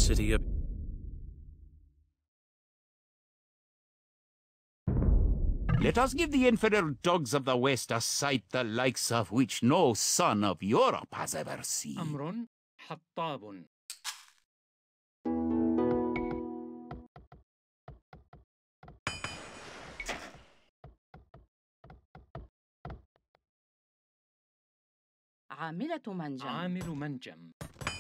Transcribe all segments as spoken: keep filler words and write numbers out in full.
city of... Let us give the infidel dogs of the West a sight the likes of which no son of Europe has ever seen. أمر حطاب. عاملة منجم. عامل منجم.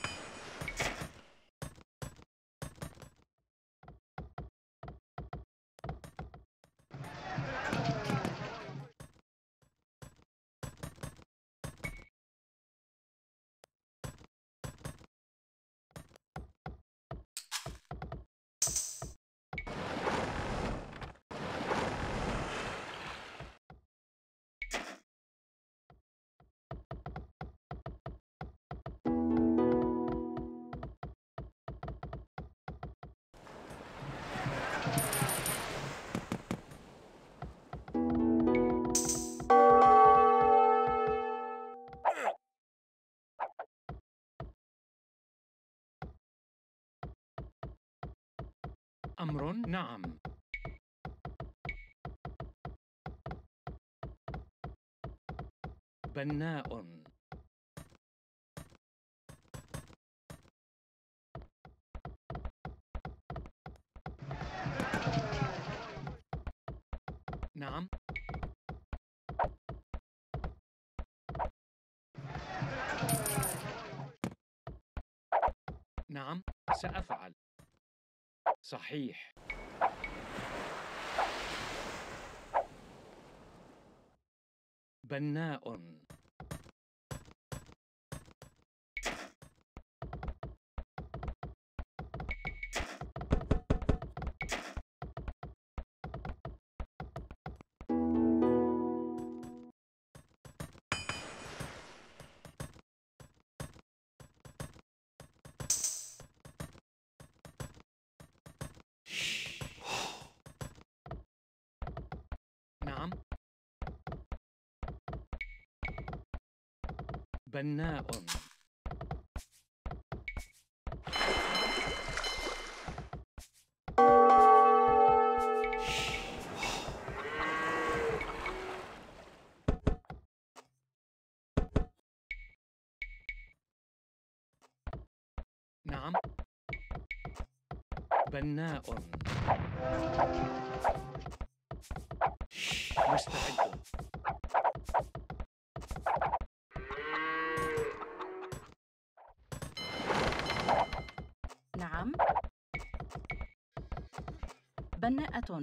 أمر نعم. بناء. نعم. نعم سأفعل. صحيح. بناء. نعم. بناء. نعم. بناء. مستعد. نعم. بناءة.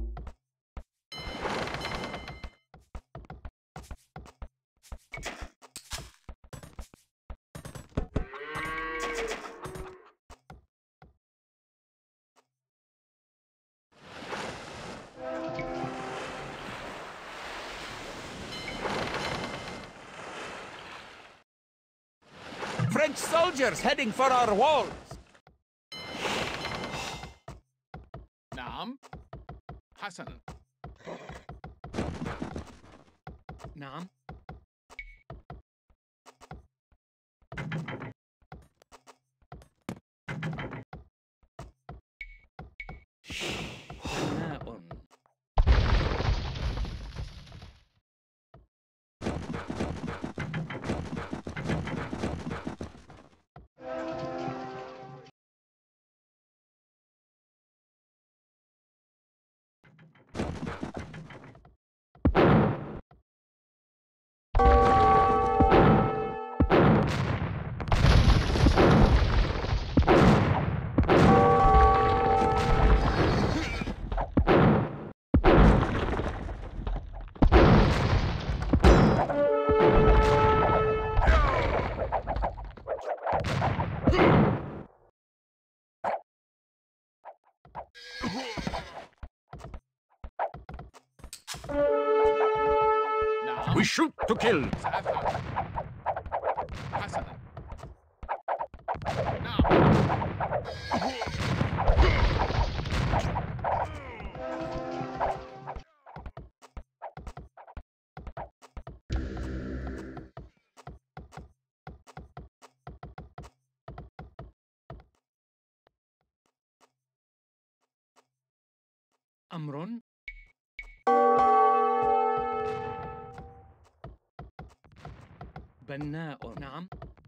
French soldiers heading for our walls. نعم. حسنا. نعم. بناء. نعم. We shoot to kill. سأفعل. حسنا. نعم. أمر. بناء. نعم.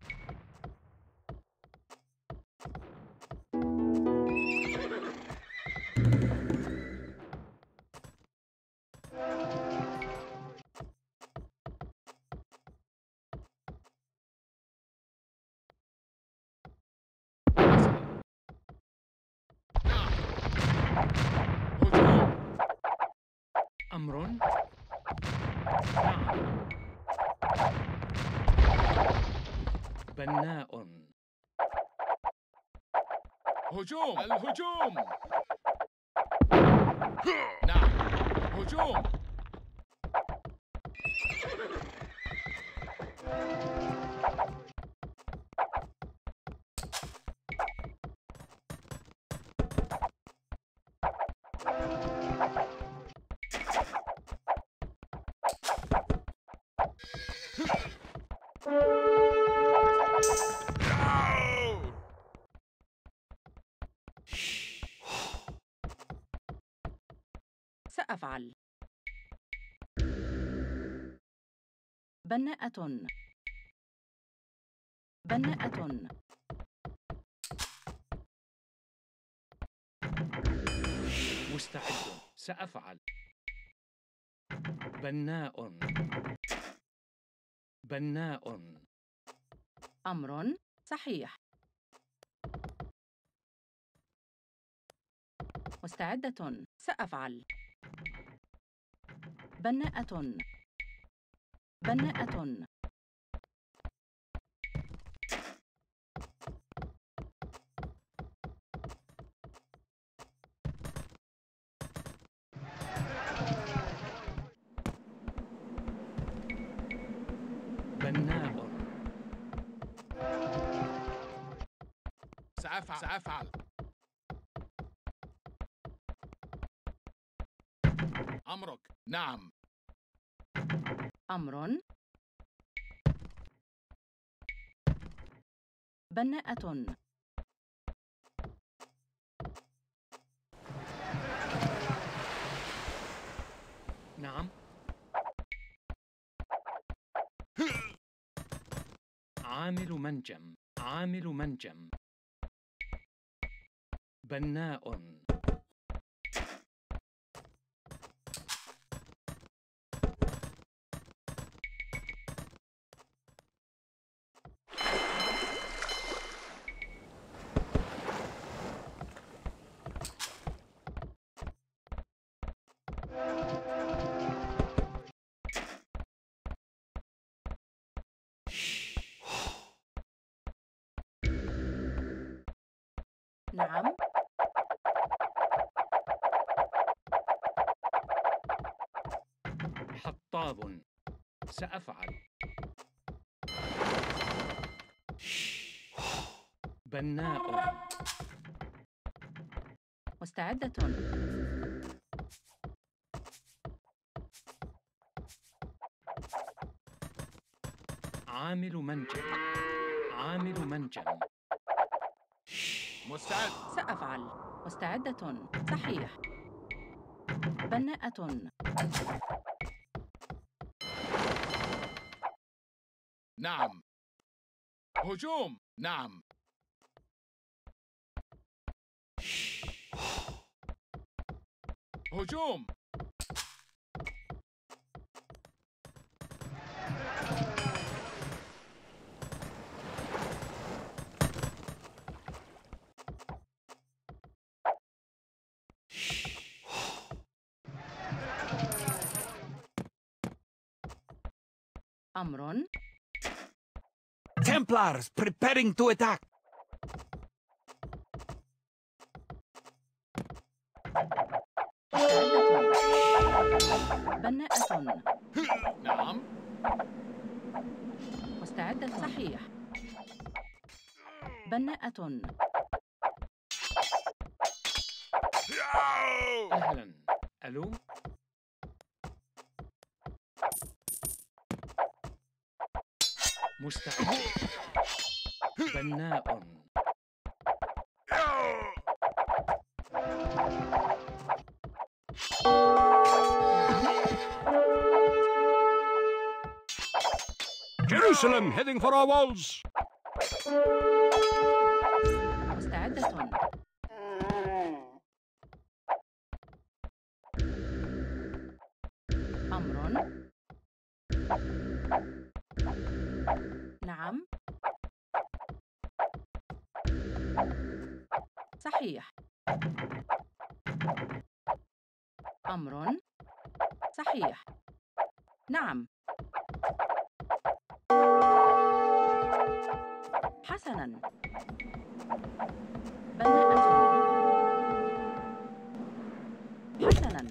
أمر. نعم. بناء. هجوم. الهجوم. نعم. هجوم. سأفعل. بناءة. بناءة. مستعد. سأفعل. بناء. بناء. أمر صحيح. مستعدة. سأفعل. بناءة. بناءة. بناء. سأفعل. سأفعل. أمرك. نعم. أمر. بناءة. نعم. عامل منجم. عامل منجم. بناء. نعم. حطاب. سأفعل. بناء. مستعدة. عامل منجم. عامل منجم. مستعد. سأفعل. مستعدة. صحيح. بناءة. نعم. هجوم. نعم. هجوم. أمر. Templars preparing to attack. بناءة. نعم. مستعدة. صحيح. بناءة. أهلا. ألو. مستعد. بناء. Jerusalem heading for our walls. مستعدة. أمر. نعم. صحيح. أمر. صحيح. نعم. حسناً. بناءة. حسناً.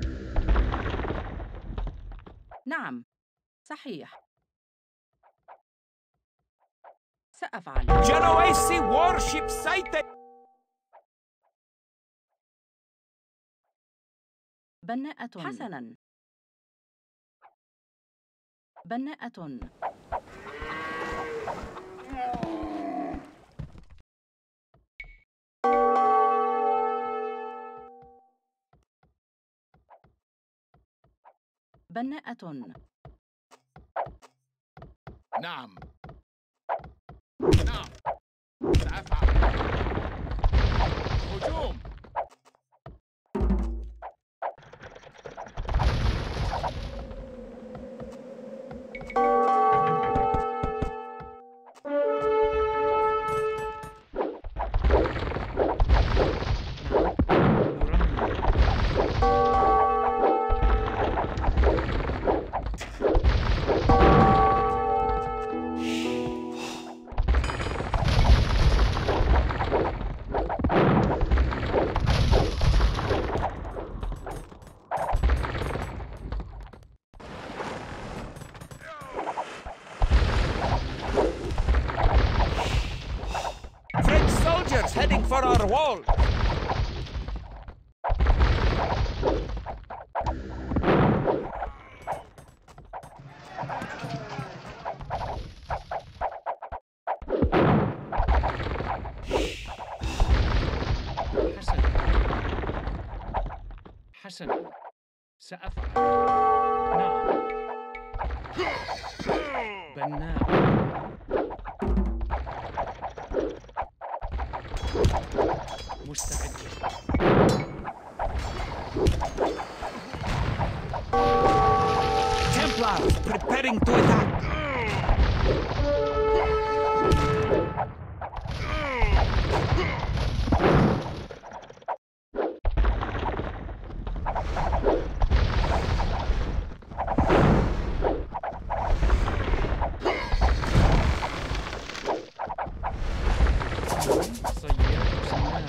نعم. صحيح. سأفعل. Genoese warship sighted! بناءة. حسناً. بناءة. بناءة. نعم. نعم. سأفعل. هجوم. French soldiers heading for our wall! حسنا. حسنا. سأفعل. نعم. بناء. مستعد. Templars preparing to attack! صياد سنام.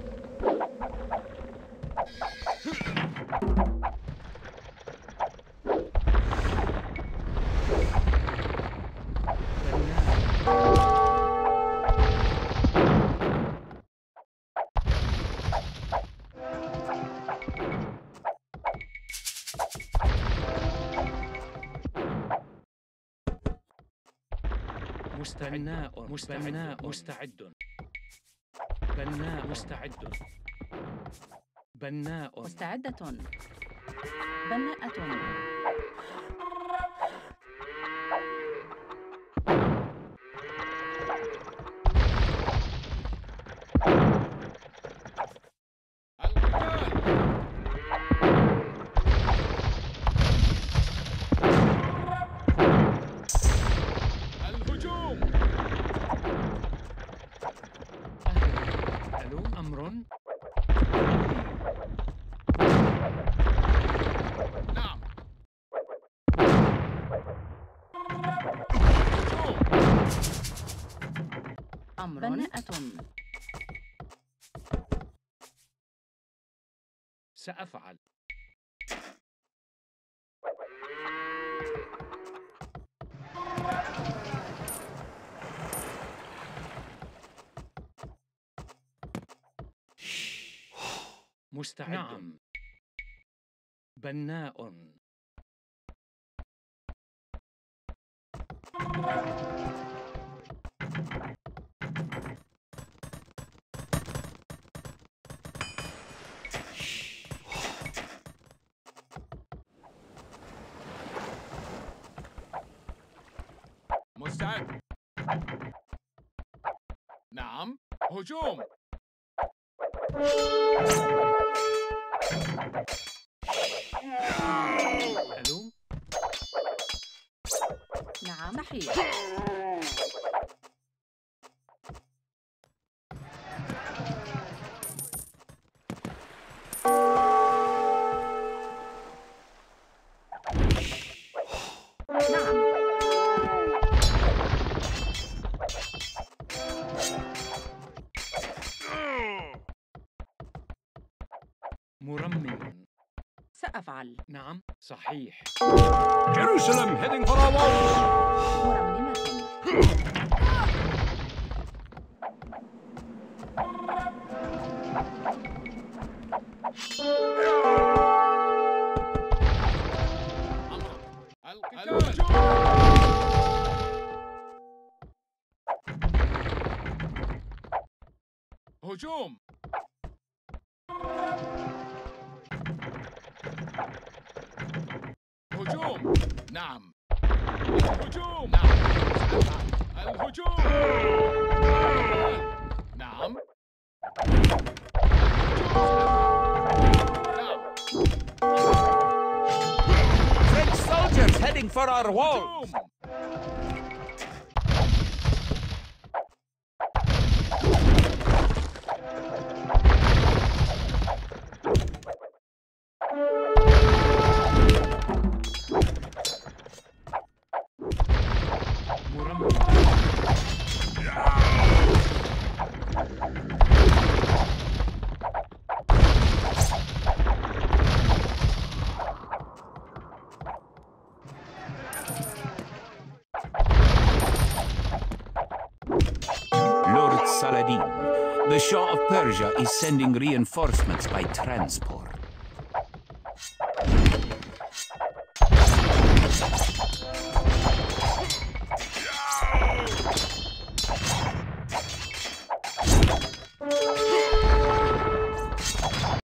مستبناء. مستبناء. مستعد. بناء. مستعد. بناء. مستعدة. بناءة. الهجوم. أهلا. ألو. أمر. نعم. أمر. بناءة. سأفعل. مستعد. نعم. بناء. مستعد. مستعد. نعم. هجوم. ألو. نعم صحيح. مرمم. سأفعل. نعم صحيح. Jerusalem heading for our walls. مرممة. الهجوم. هجوم. هجوم. نعم. الهجوم. نعم. الهجوم. نعم. French soldiers heading for our walls. هجوم. مرمم. Lord Saladin, the Shah of Persia is sending reinforcements by transport.